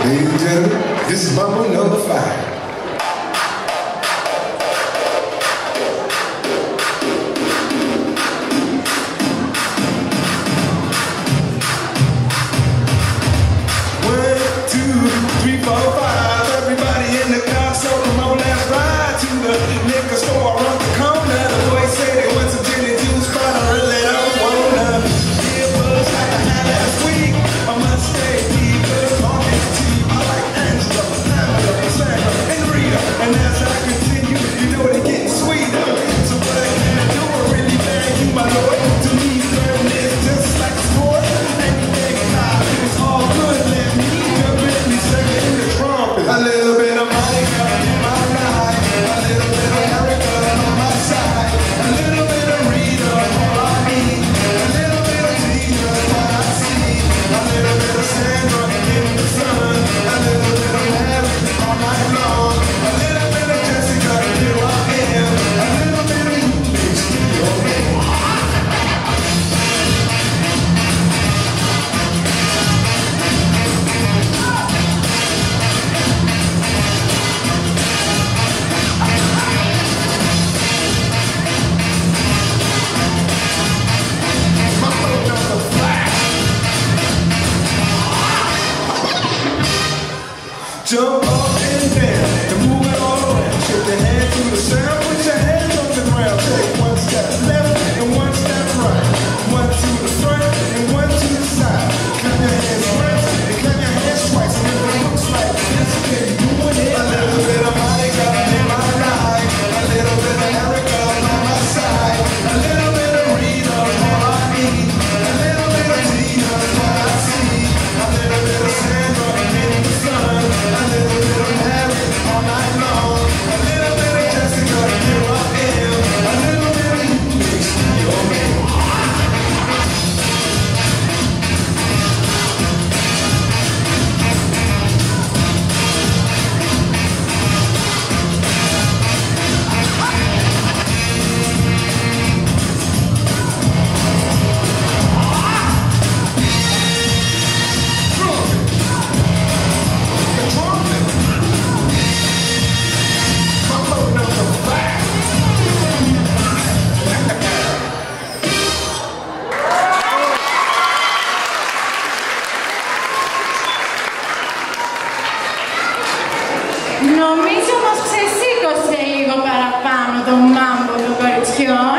Ladies and gentlemen, this is Mambo number 5. Jump up and down and move it all around. Shift your hand to the sound, put your hands on the ground. Take one step left and one step right. One to the front and one to the side. Clap your hands once and clap your hands twice. And if it looks like this, then you doing it. A little bit of Monica in my life, a little bit of Erica on my side, a little bit of Rita all I need, a little bit of Tina what I see, a little bit of Sandra in the sun. A little bit of Mary all night long. A little bit of Jessica, here I am. A little bit of you makes me your man. Νομίζω μας ξεσήκωσε λίγο παραπάνω το μάμπο των κοριτσιών.